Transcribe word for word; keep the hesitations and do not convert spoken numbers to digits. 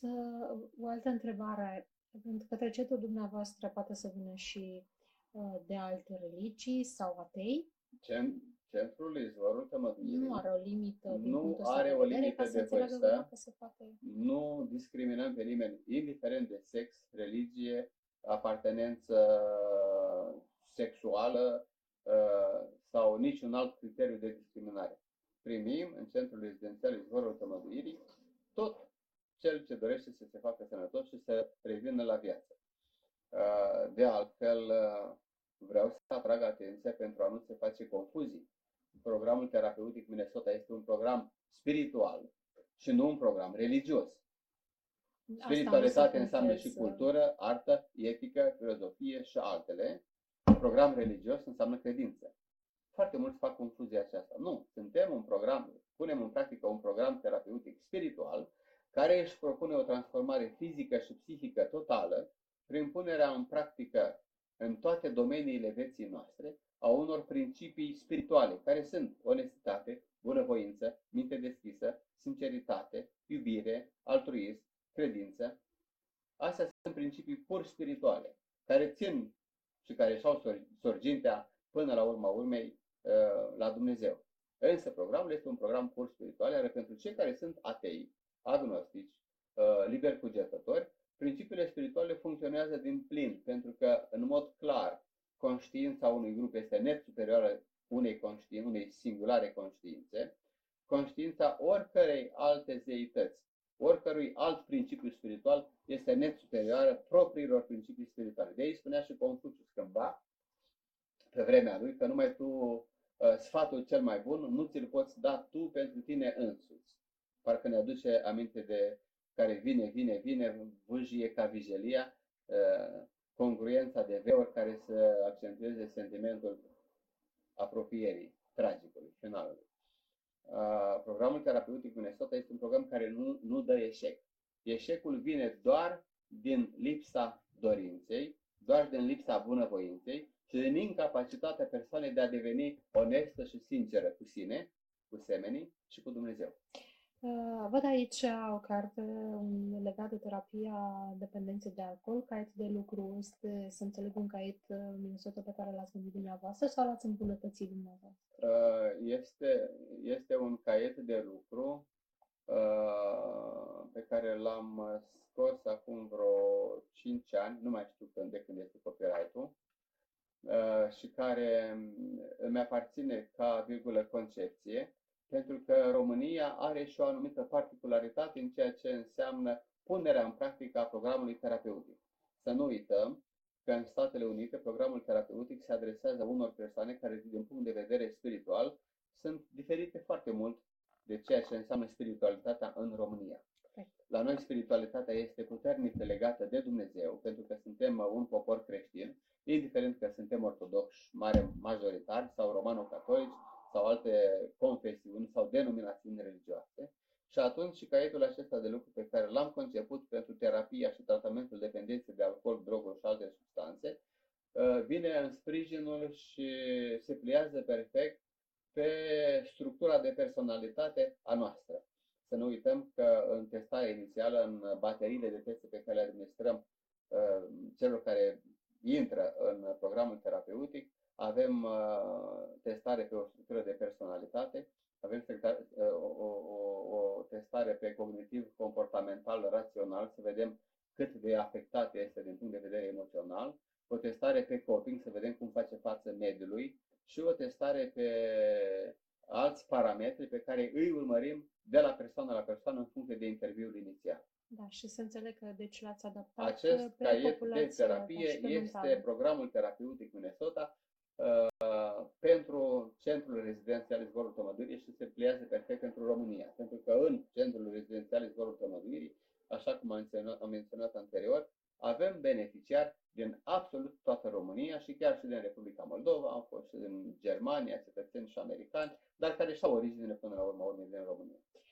să o altă întrebare, pentru că trecetul dumneavoastră poate să vină și uh, de alte religii sau atei. Centrul Izvorul Tămăduirii Nu are o limită din nu punctul ăsta are de o vedere, limită ca să de înțeleagă vârstă, lumea că se poate. nu discriminăm pe nimeni, indiferent de sex, religie, apartenență sexuală uh, sau niciun alt criteriu de discriminare. Primim în Centrul Rezidențial Izvorul Tămăduirii tot cel ce dorește să se facă sănătos și să revină la viață. Uh, De altfel, uh, vreau să atrag atenția pentru a nu se face confuzii. Programul terapeutic Minnesota este un program spiritual și nu un program religios. Spiritualitate înseamnă și cultură, artă, etică, filozofie și altele. Program religios înseamnă credință. Foarte mulți fac confuzia aceasta. Nu, suntem un program, punem în practică un program terapeutic spiritual care își propune o transformare fizică și psihică totală prin punerea în practică în toate domeniile vieții noastre a unor principii spirituale, care sunt onestitate, bunăvoință, minte deschisă, sinceritate, iubire, altruism, credință. Astea sunt principii pur spirituale, care țin și care își-au sorgintea până la urma urmei la Dumnezeu. Însă programul este un program pur spiritual, iar pentru cei care sunt atei, agnostici, liberi cugetători, principiile spirituale funcționează din plin, pentru că, în mod clar, conștiința unui grup este net superioară unei conștiințe, unei singulare conștiințe. Conștiința oricărei alte zeități, oricărui alt principiu spiritual, este net superioară propriilor principii spirituale. De aici spunea și Confucius cândva, pe vremea lui, că numai tu, sfatul cel mai bun, nu ți-l poți da tu pentru tine însuți. Parcă ne aduce aminte de care vine, vine, vine, vâjie ca vijelia, congruența de veuri care să accentueze sentimentul apropierii, tragicului, finalului. Programul terapeutic Minnesota este un program care nu, nu dă eșec. Eșecul vine doar din lipsa dorinței, doar din lipsa bunăvoinței și din incapacitatea persoanei de a deveni onestă și sinceră cu sine, cu semenii și cu Dumnezeu. Uh, văd aici o carte um, legată de terapia dependenței de alcool, caiet de lucru. Este, să înțeleg, un caiet uh, Minnesota pe care l-ați gândit dumneavoastră sau l-ați îmbunătățit dumneavoastră? Uh, este, este un caiet de lucru uh, pe care l-am scos acum vreo cinci ani, nu mai știu când, de când este copyright-ul, uh, și care îmi aparține ca virgulă concepție, pentru că România are și o anumită particularitate în ceea ce înseamnă punerea în practică a programului terapeutic. Să nu uităm că în Statele Unite programul terapeutic se adresează unor persoane care, din punct de vedere spiritual, sunt diferite foarte mult de ceea ce înseamnă spiritualitatea în România. La noi spiritualitatea este puternic legată de Dumnezeu, pentru că suntem un popor creștin, indiferent că suntem ortodoxi, mare majoritar sau romano-catolici, sau alte confesiuni sau denominațiuni religioase. Și atunci și caietul acesta de lucru pe care l-am conceput pentru terapia și tratamentul dependenței de alcool, droguri și alte substanțe, vine în sprijinul și se pliază perfect pe structura de personalitate a noastră. Să nu uităm că în testarea inițială, în bateriile de teste pe care le administrăm celor care intră în programul terapeutic, avem uh, testare pe o structură de personalitate, avem uh, o, o, o testare pe cognitiv-comportamental rațional, să vedem cât de afectat este din punct de vedere emoțional, o testare pe coping, să vedem cum face față mediului și o testare pe alți parametri pe care îi urmărim de la persoană la persoană în funcție de interviul inițial. Da, și să înțeleg că deci l-ați adaptat Acest pe caiet de terapie este mentală. Programul terapeutic Minnesota uh, pentru Centrul Rezidențial Izvorul Tămăduirii și se pliază perfect pentru România. Pentru că în Centrul Rezidențial Izvorul Tămăduirii, așa cum am menționat, am menționat anterior, avem beneficiari din absolut toată România și chiar și din Republica Moldova, au fost și din Germania, cetățeni și americani, dar care și-au originile până la urmă urmei din România.